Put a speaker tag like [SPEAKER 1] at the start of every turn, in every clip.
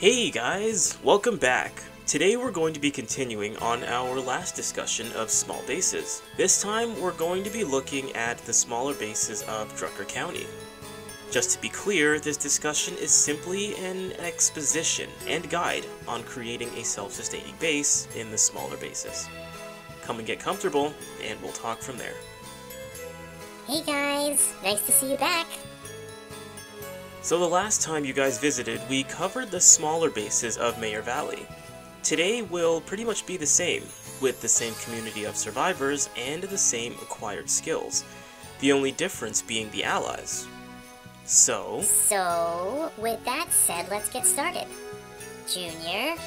[SPEAKER 1] Hey guys, welcome back. Today we're going to be continuing on our last discussion of small bases. This time we're going to be looking at the smaller bases of Drucker County. Just to be clear, this discussion is simply an exposition and guide on creating a self-sustaining base in the smaller bases. Come and get comfortable, and we'll talk from there.
[SPEAKER 2] Hey guys, nice to see you back.
[SPEAKER 1] So the last time you guys visited, we covered the smaller bases of Mayor Valley. Today will pretty much be the same, with the same community of survivors and the same acquired skills. The only difference being the allies. So,
[SPEAKER 2] with that said, let's get started. Junior.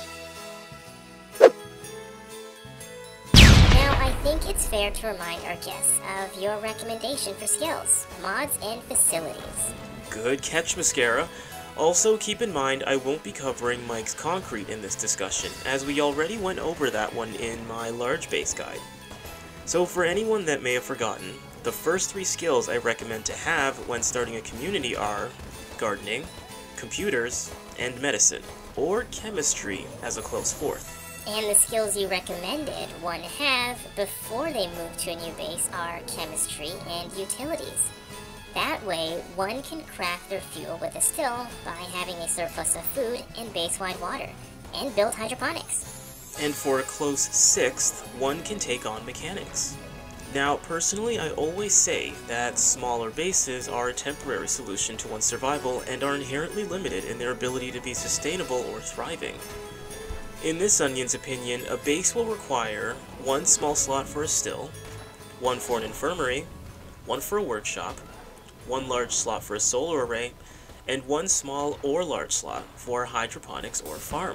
[SPEAKER 2] Now, I think it's fair to remind our guests of your recommendation for skills, mods, and facilities.
[SPEAKER 1] Good catch, Mascara. Also, keep in mind I won't be covering Mike's Concrete in this discussion, as we already went over that one in my large base guide. So for anyone that may have forgotten, the first three skills I recommend to have when starting a community are gardening, computers, and medicine, or chemistry as a close fourth.
[SPEAKER 2] And the skills you recommended one have before they move to a new base are chemistry and utilities. That way, one can craft their fuel with a still by having a surplus of food and base-wide water, and build hydroponics.
[SPEAKER 1] And for a close sixth, one can take on mechanics. Now, personally, I always say that smaller bases are a temporary solution to one's survival and are inherently limited in their ability to be sustainable or thriving. In this onion's opinion, a base will require one small slot for a still, one for an infirmary, one for a workshop, one large slot for a solar array, and one small or large slot for hydroponics or farm.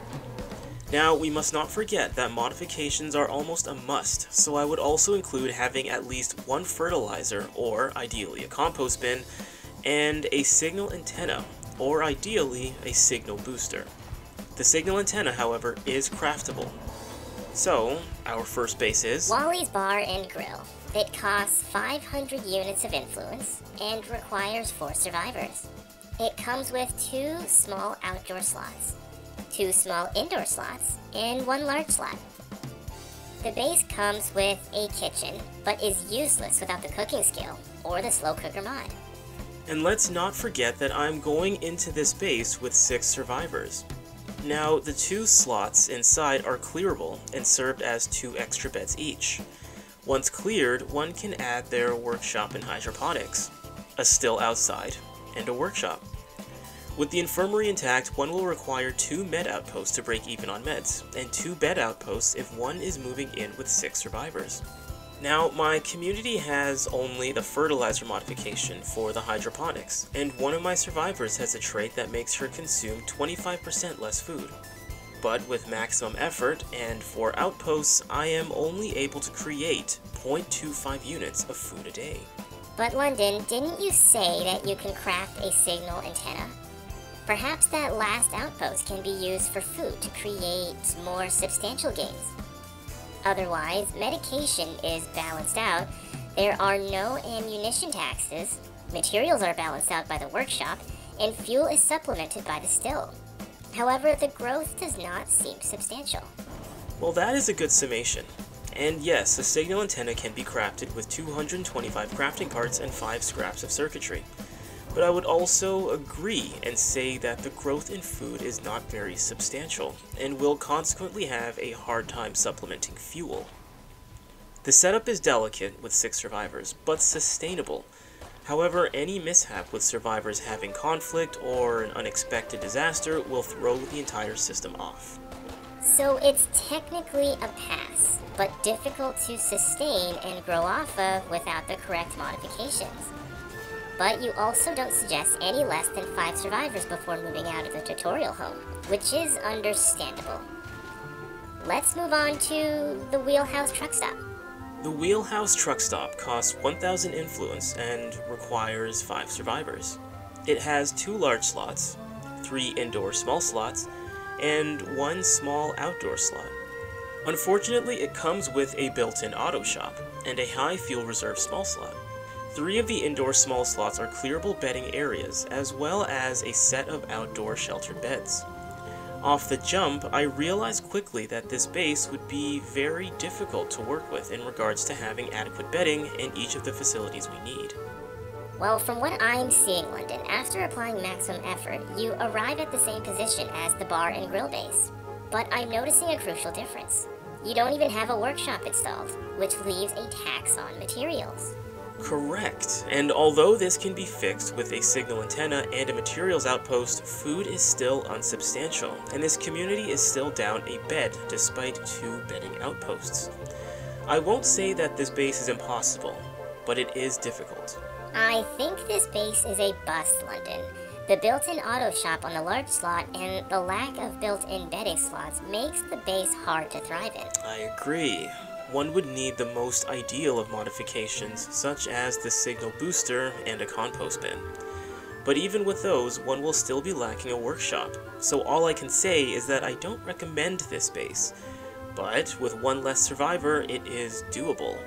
[SPEAKER 1] Now, we must not forget that modifications are almost a must, so I would also include having at least one fertilizer, or ideally a compost bin, and a signal antenna, or ideally a signal booster. The signal antenna, however, is craftable. So, our first base is
[SPEAKER 2] Wally's Bar and Grill. It costs 500 units of influence and requires 4 survivors. It comes with 2 small outdoor slots, 2 small indoor slots, and 1 large slot. The base comes with a kitchen, but is useless without the cooking skill or the slow cooker mod.
[SPEAKER 1] And let's not forget that I'm going into this base with 6 survivors. Now, the 2 slots inside are clearable and served as 2 extra beds each. Once cleared, one can add their workshop and hydroponics, a still outside, and a workshop. With the infirmary intact, one will require 2 med outposts to break even on meds, and 2 bed outposts if one is moving in with 6 survivors. Now, my community has only the fertilizer modification for the hydroponics, and one of my survivors has a trait that makes her consume 25% less food. But with maximum effort and 4 outposts, I am only able to create 0.25 units of food a day.
[SPEAKER 2] But London, didn't you say that you can craft a signal antenna? Perhaps that last outpost can be used for food to create more substantial gains. Otherwise, medication is balanced out, there are no ammunition taxes, materials are balanced out by the workshop, and fuel is supplemented by the still. However, the growth does not seem substantial.
[SPEAKER 1] Well, that is a good summation. And yes, a signal antenna can be crafted with 225 crafting parts and 5 scraps of circuitry. But I would also agree and say that the growth in food is not very substantial, and will consequently have a hard time supplementing fuel. The setup is delicate with 6 survivors, but sustainable. However, any mishap with survivors having conflict or an unexpected disaster will throw the entire system off.
[SPEAKER 2] So it's technically a pass, but difficult to sustain and grow off of without the correct modifications. But you also don't suggest any less than 5 survivors before moving out of the tutorial home, which is understandable. Let's move on to the Wheelhouse Truck Stop.
[SPEAKER 1] The Wheelhouse Truck Stop costs 1,000 influence and requires 5 survivors. It has 2 large slots, 3 indoor small slots, and 1 small outdoor slot. Unfortunately, it comes with a built-in auto shop and a high fuel reserve small slot. 3 of the indoor small slots are clearable bedding areas, as well as a set of outdoor sheltered beds. Off the jump, I realized quickly that this base would be very difficult to work with in regards to having adequate bedding in each of the facilities we need.
[SPEAKER 2] Well, from what I'm seeing, London, after applying maximum effort, you arrive at the same position as the bar and grill base. But I'm noticing a crucial difference. You don't even have a workshop installed, which leaves a tax on materials.
[SPEAKER 1] Correct, and although this can be fixed with a signal antenna and a materials outpost, food is still unsubstantial, and this community is still down a bed despite 2 bedding outposts. I won't say that this base is impossible, but it is difficult.
[SPEAKER 2] I think this base is a bust, London. The built-in auto shop on the large slot and the lack of built-in bedding slots makes the base hard to thrive in.
[SPEAKER 1] I agree. One would need the most ideal of modifications, such as the signal booster and a compost bin. But even with those, one will still be lacking a workshop, so all I can say is that I don't recommend this base. But with 1 less survivor, it is doable.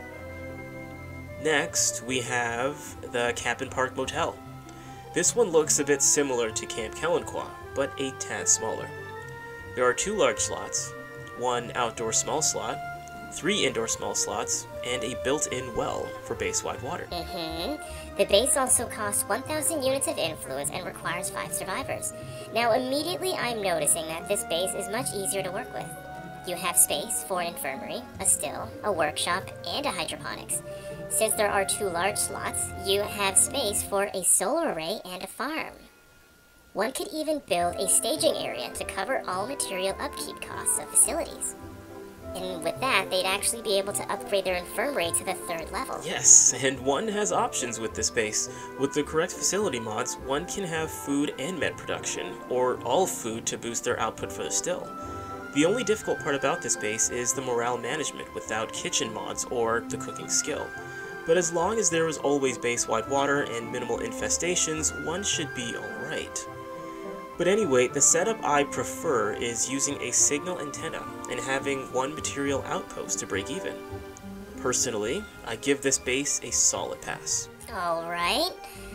[SPEAKER 1] Next, we have the Cap'n Park Motel. This one looks a bit similar to Camp Kellenquah, but a tad smaller. There are 2 large slots, 1 outdoor small slot, 3 indoor small slots, and a built-in well for base-wide water.
[SPEAKER 2] The base also costs 1,000 units of influence and requires 5 survivors. Now immediately I'm noticing that this base is much easier to work with. You have space for an infirmary, a still, a workshop, and a hydroponics. Since there are 2 large slots, you have space for a solar array and a farm. One could even build a staging area to cover all material upkeep costs of facilities. And with that, they'd actually be able to upgrade their infirmary to the 3rd level.
[SPEAKER 1] Yes, and one has options with this base. With the correct facility mods, one can have food and med production, or all food to boost their output for the still. The only difficult part about this base is the morale management without kitchen mods or the cooking skill. But as long as there is always base-wide water and minimal infestations, one should be alright. But anyway, the setup I prefer is using a signal antenna and having 1 material outpost to break even. Personally, I give this base a solid pass.
[SPEAKER 2] Alright.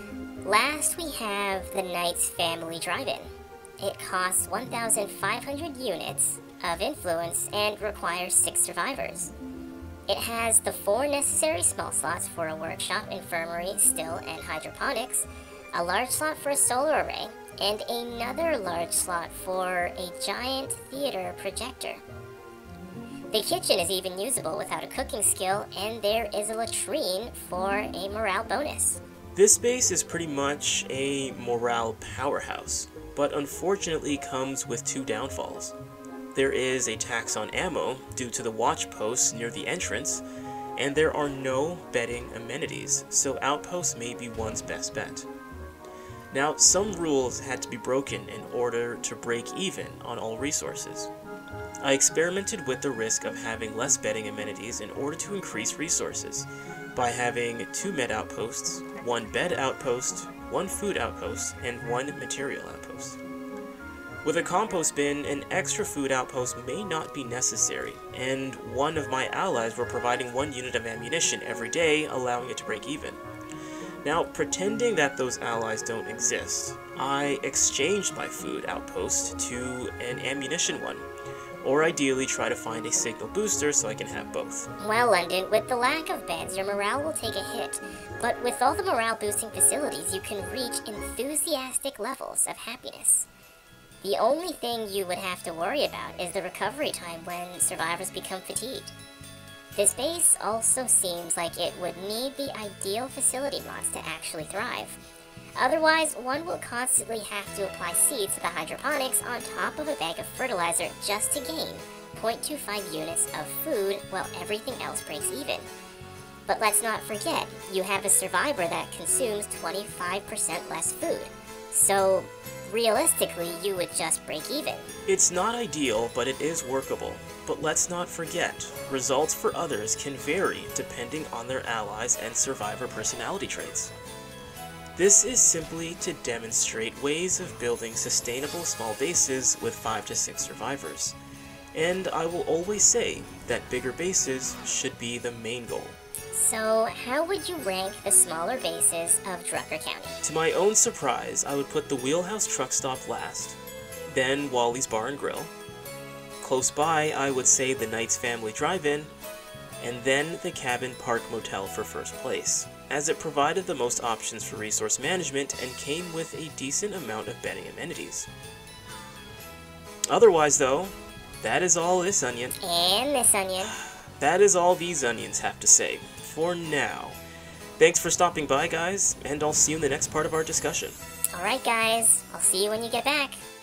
[SPEAKER 2] Last we have the Knight's Family Drive-In. It costs 1,500 units of influence and requires 6 survivors. It has the 4 necessary small slots for a workshop, infirmary, still, and hydroponics, a large slot for a solar array, and another large slot for a giant theater projector. The kitchen is even usable without a cooking skill, and there is a latrine for a morale bonus.
[SPEAKER 1] This base is pretty much a morale powerhouse, but unfortunately comes with 2 downfalls. There is a tax on ammo due to the watch posts near the entrance, and there are no bedding amenities, so outposts may be one's best bet. Now, some rules had to be broken in order to break even on all resources. I experimented with the risk of having less bedding amenities in order to increase resources, by having 2 med outposts, 1 bed outpost, 1 food outpost, and 1 material outpost. With a compost bin, an extra food outpost may not be necessary, and one of my allies were providing 1 unit of ammunition every day, allowing it to break even. Now, pretending that those allies don't exist, I exchanged my food outpost to an ammunition one, or ideally try to find a signal booster so I can have both.
[SPEAKER 2] Well, London, with the lack of beds, your morale will take a hit, but with all the morale boosting facilities, you can reach enthusiastic levels of happiness. The only thing you would have to worry about is the recovery time when survivors become fatigued. This base also seems like it would need the ideal facility mods to actually thrive. Otherwise, one will constantly have to apply seeds to the hydroponics on top of a bag of fertilizer just to gain 0.25 units of food while everything else breaks even. But let's not forget, you have a survivor that consumes 25% less food. So, realistically, you would just break even.
[SPEAKER 1] It's not ideal, but it is workable. But let's not forget, results for others can vary depending on their allies and survivor personality traits. This is simply to demonstrate ways of building sustainable small bases with 5 to 6 survivors. And I will always say that bigger bases should be the main goal.
[SPEAKER 2] So, how would you rank the smaller bases of Drucker County?
[SPEAKER 1] To my own surprise, I would put the Wheelhouse Truck Stop last. then Wally's Bar and Grill. Close by, I would say the Knight's Family Drive-In, and then the Cabin Park Motel for first place, as it provided the most options for resource management and came with a decent amount of betting amenities. Otherwise though, that is all this onion.
[SPEAKER 2] And this onion.
[SPEAKER 1] That is all these onions have to say, for now. Thanks for stopping by, guys, and I'll see you in the next part of our discussion.
[SPEAKER 2] Alright guys, I'll see you when you get back.